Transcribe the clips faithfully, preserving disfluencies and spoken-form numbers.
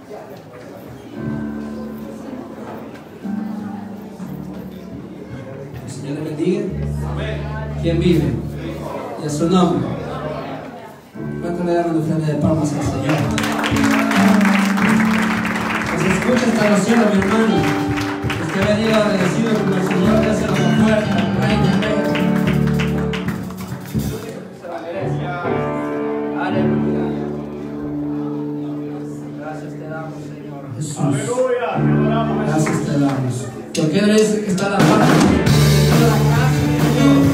El Señor le bendiga. ¿Quién vive? Y a su nombre. ¿Cuánto le dan una ofrenda de palmas al Señor? Que se escucha esta oración, mi hermano. Que usted venido agradecido con el Señor, que hace la fuerza, Rey de Reyes. Aleluya. Gracias te damos, Señor Jesús. Aleluya. Gracias te damos. ¿Por qué dice que está la paz de la casa de Dios?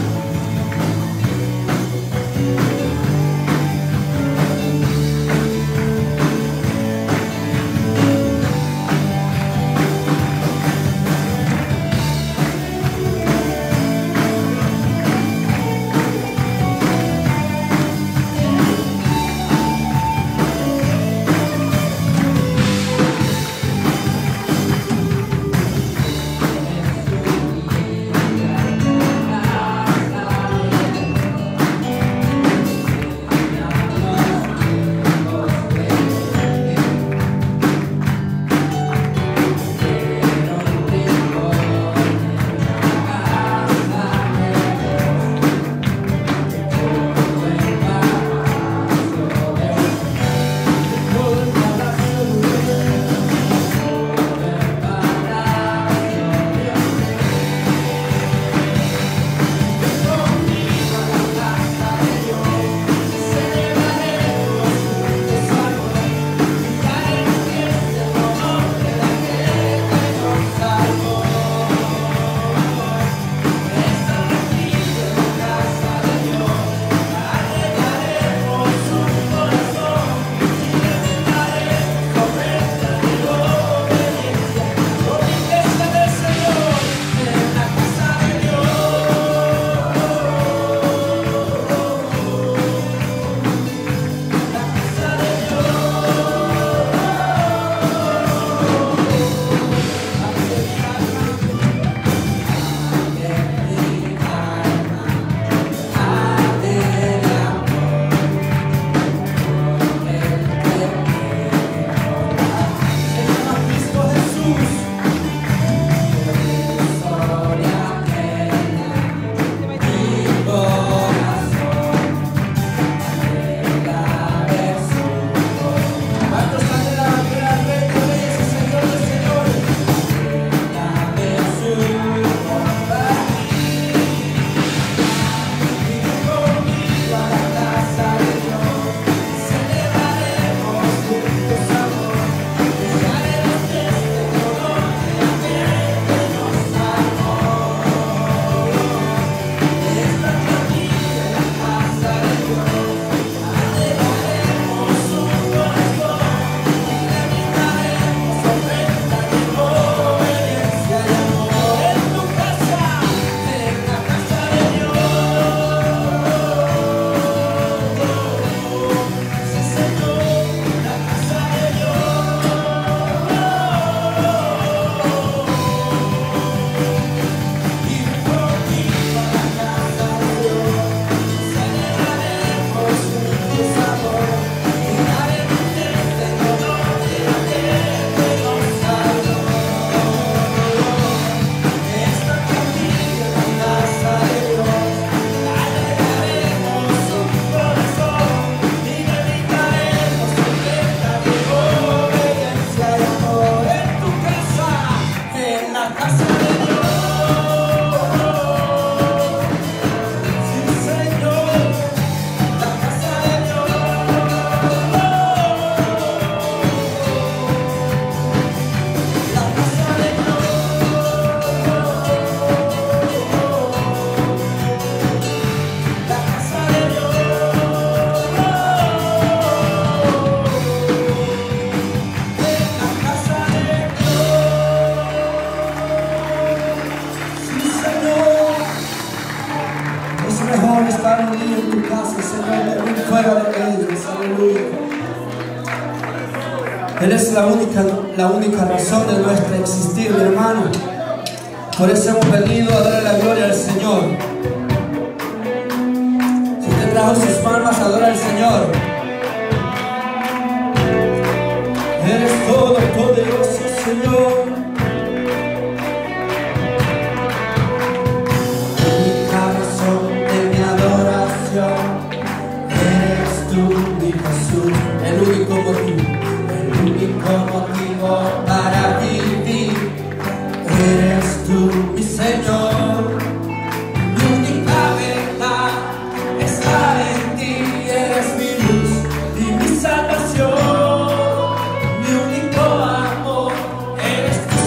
Él es la única, la única razón de nuestro existir, mi hermano. Por eso hemos venido a darle la gloria al Señor. Si usted trajo sus palmas, adora al Señor. Él Todopoderoso Señor. Única razón de mi adoración eres tú, mi Jesús. El único motivo, el único motivo para vivir eres tú, mi Señor. Mi única verdad está en ti, eres mi luz y mi salvación. Mi único amor eres tú.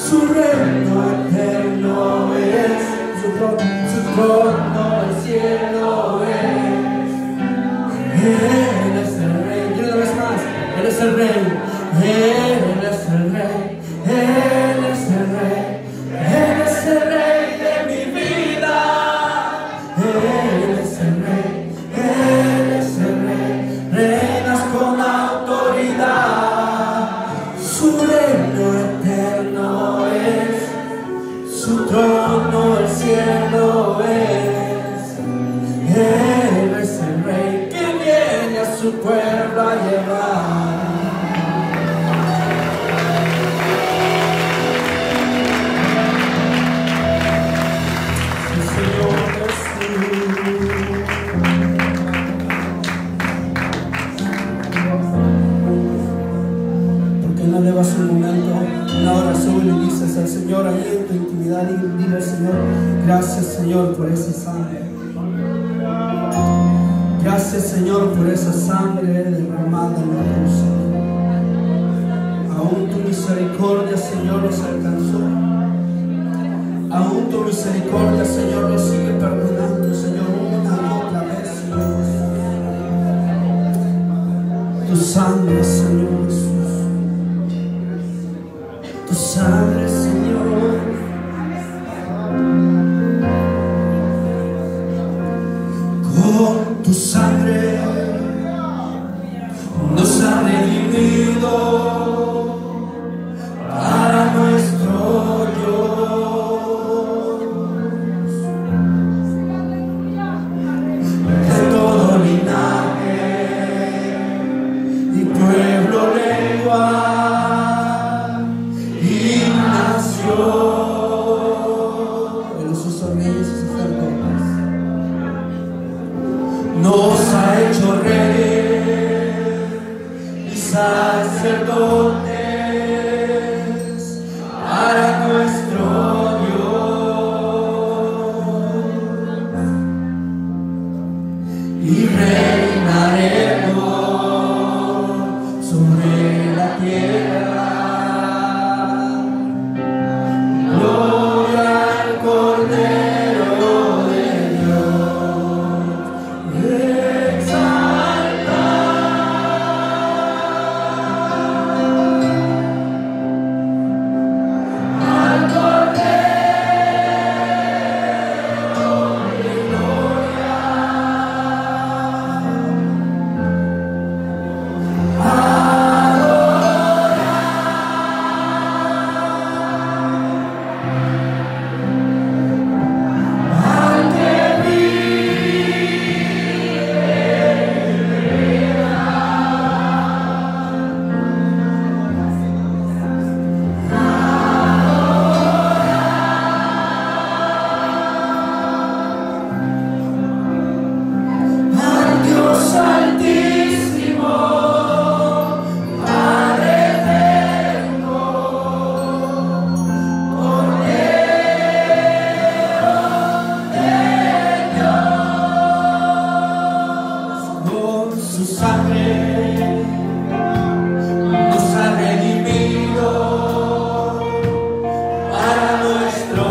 Su reino eterno es, su trono, su trono el cielo es. Él es el rey, y una vez más, Él es el rey, Él es el rey, Él es el rey, Él es el rey de mi vida. Él es el rey, Él es el rey, reinas con autoridad. Su reino eterno es, su trono el cielo es. Él es el rey que viene a su pueblo a llevar. Sí, Señor Jesús. ¿Por qué no elevas un momento, una oración y le dices al Señor ahí en tu intimidad y dile al Señor, gracias Señor por esa sangre. Gracias Señor por esa sangre derramada en la cruz. Aún tu misericordia Señor nos alcanzó. Aún tu misericordia Señor nos sigue perdonando Señor una y otra vez Señor. Tu sangre Señor Jesús. Tu sangre Señor. Con tu sangre nos ha redimido para nuestro Dios. De todo linaje y pueblo, lengua y nación. En sus reyes y sacerdotes nos ha hecho reyes y sacerdotes para nuestro Dios, y reinaremos sobre la tierra. Gloria al Cordero de Dios. Exalta al Cordero de gloria. Al que al Dios altísimo, Padre eterno, Cordero de Dios, con su sangre nos ha redimido para nuestro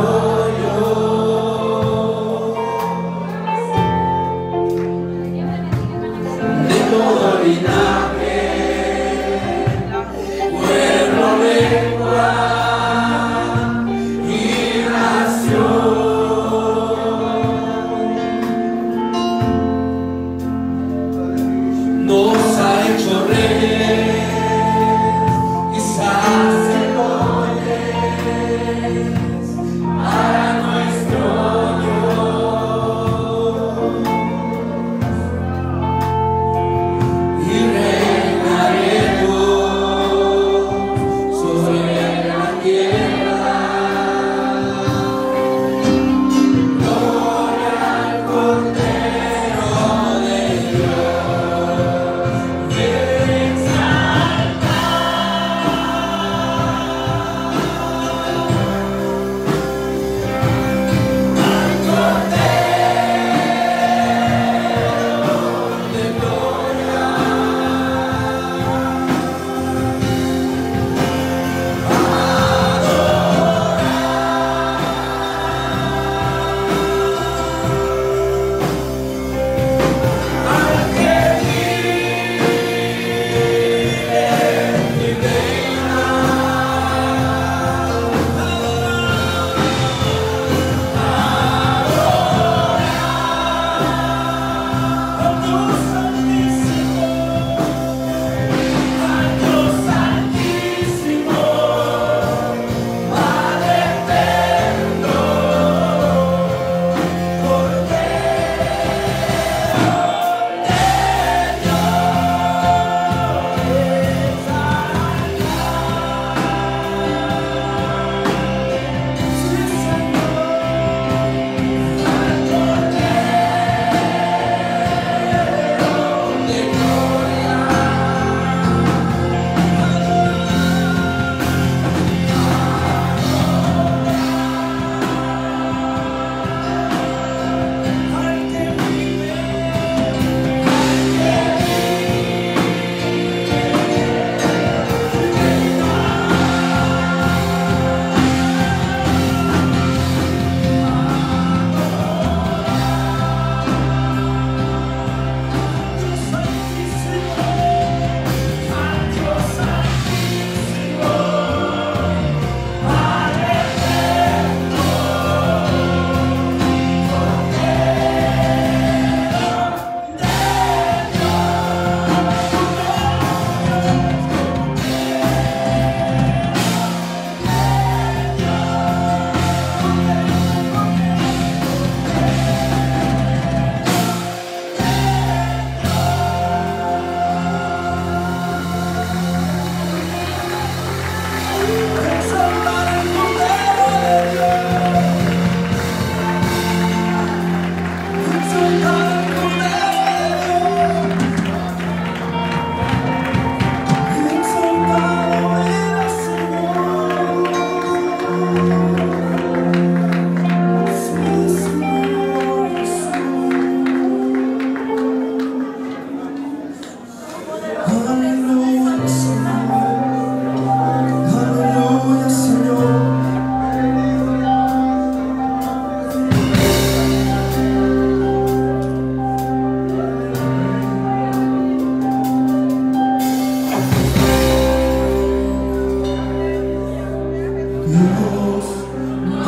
Dios. De todo linaje, pueblo, lengua y nación, nos ha hecho reyes y sacerdotes a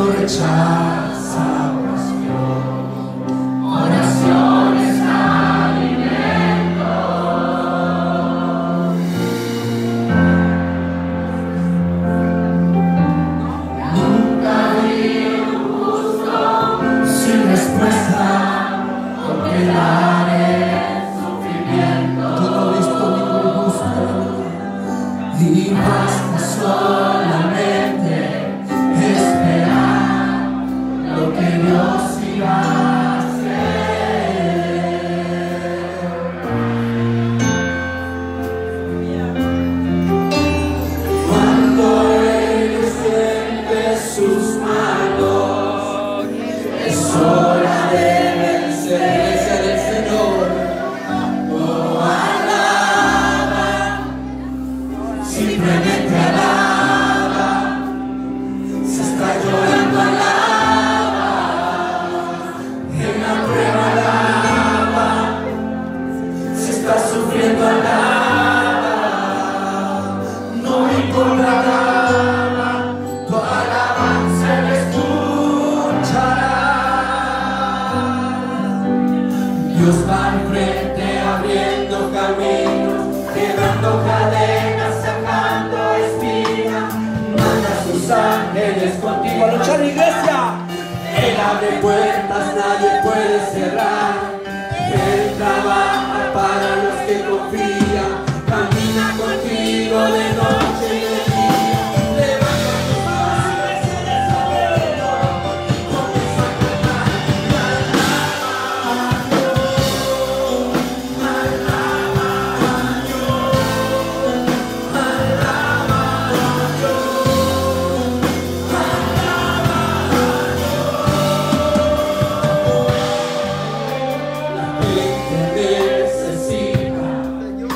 no rechaza oración. Oración es alimento. Nunca vi un justo Sin respuesta, con quedar en sufrimiento. yo no he visto ningún justo. Y basta solamente esperar lo que Dios iba a hacer. Cuando Él extiende sus manos, es hora de vencer. Iglesia del Señor, oh, alaba, simplemente alaba. Se está llorando, alaba. En la prueba, alaba. Se está sufriendo, alaba. No importa, alaba. Tu alabanza Él escuchará. Dios va enfrente abriendo caminos, quebrando cadenas, sacando espinas. Manda a sus ángeles contigo a luchar, iglesia. Él abre puertas, nadie puede cerrar. Él trabaja para los que confían. Camina contigo de noche y de día. Levanta tus manos en el saberlo y comienza a cantar. La gente necesita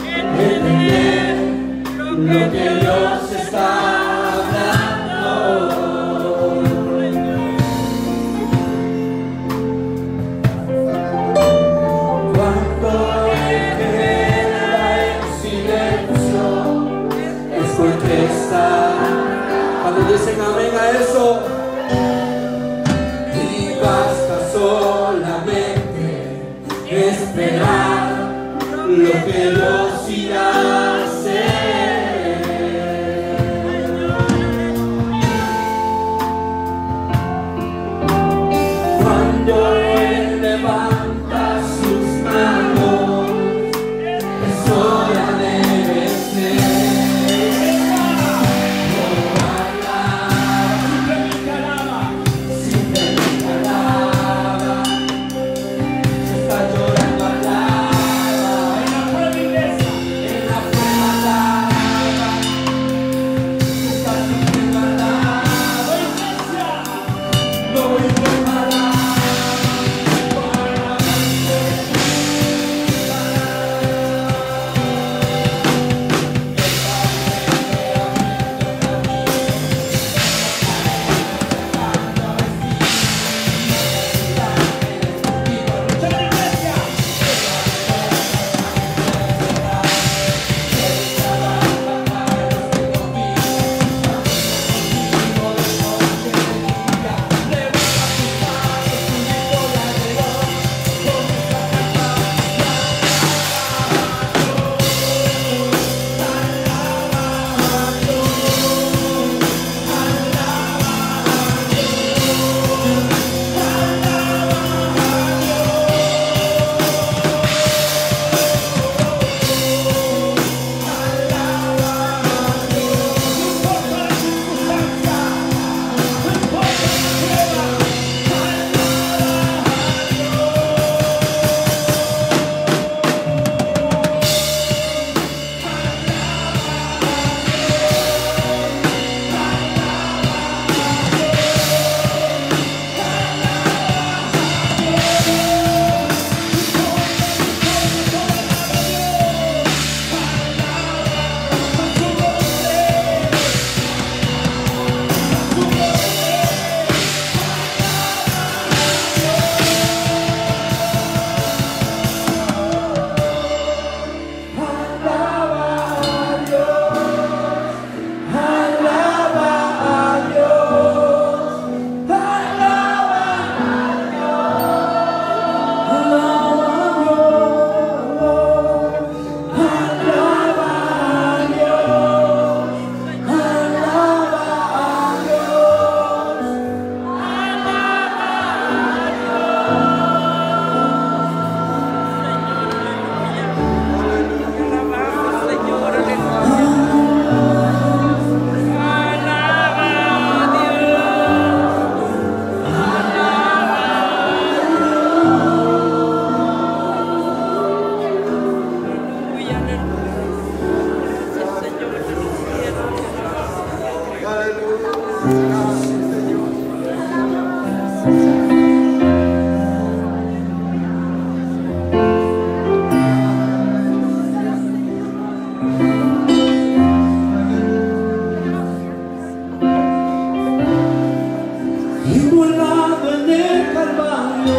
inmolado en el Calvario.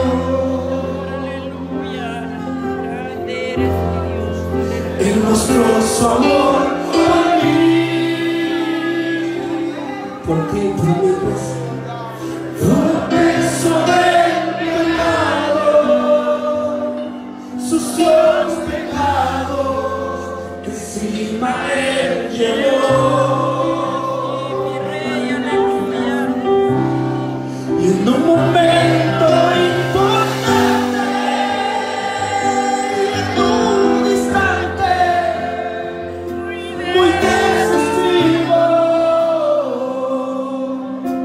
Él mostró su amor por mí, porque prometió todo el peso del pecado, sució sus pecados, encima él llevó. Y en un momento importante, en un instante muy decisivo,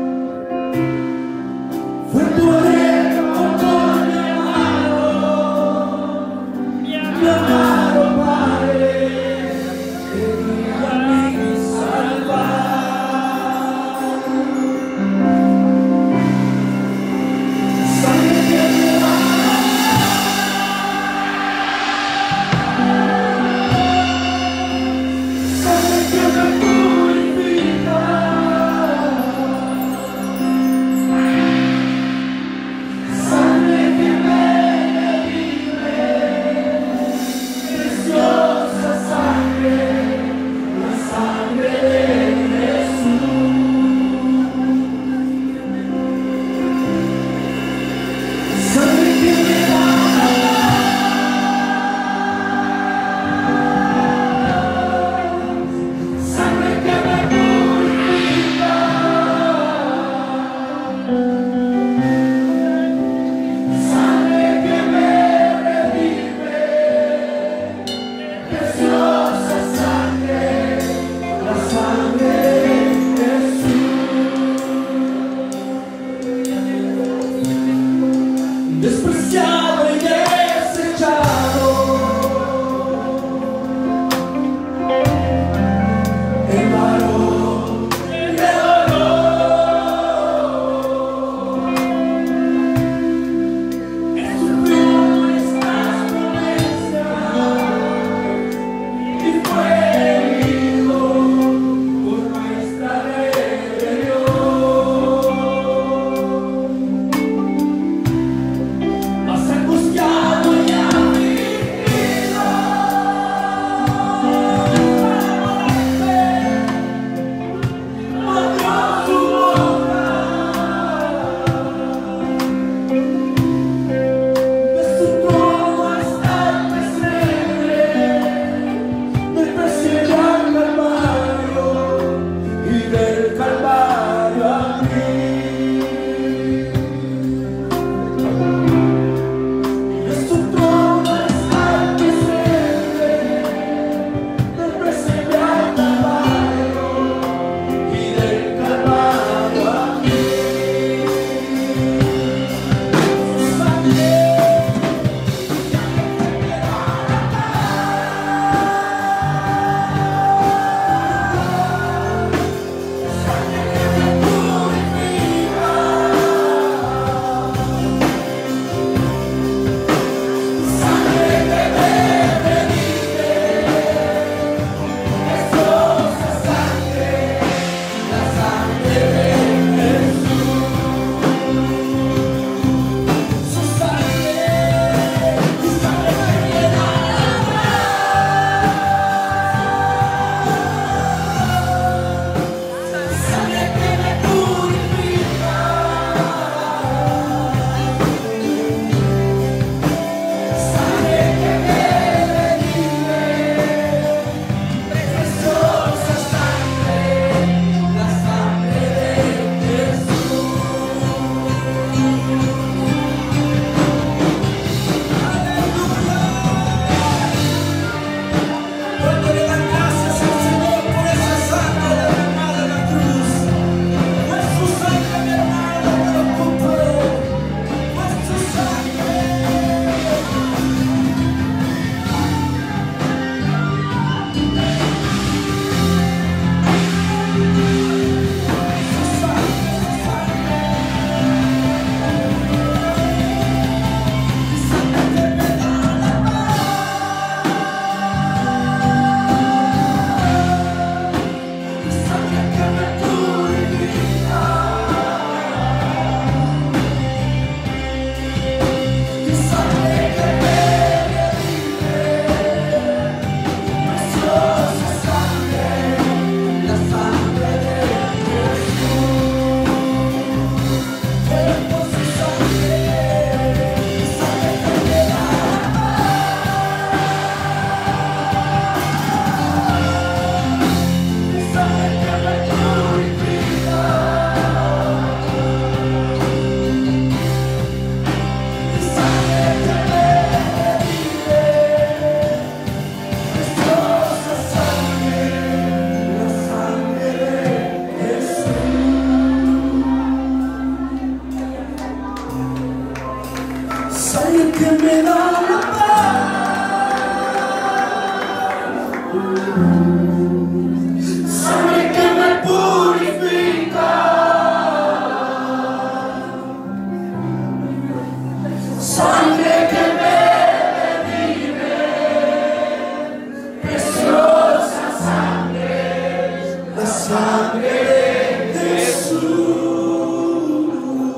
sangre que me da la paz, sangre que me purifica, sangre que me redime, preciosa sangre, la sangre de Jesús,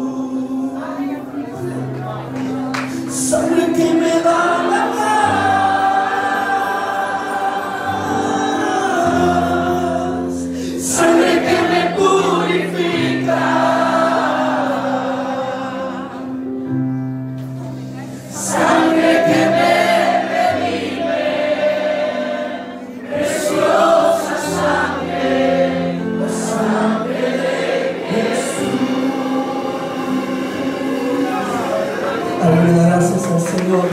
sangre que me da la paz, sangre que me purifica, sangre que me redime, preciosa sangre, la sangre de Jesús. Dale gracias al Señor.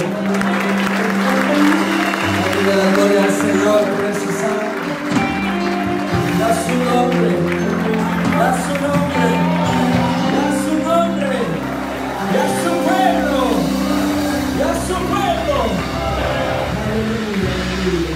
Dale la gloria al Señor por esa sangre. Da su nombre, da su nombre, da su nombre, da su pueblo, da su pueblo. Aleluya, aleluya.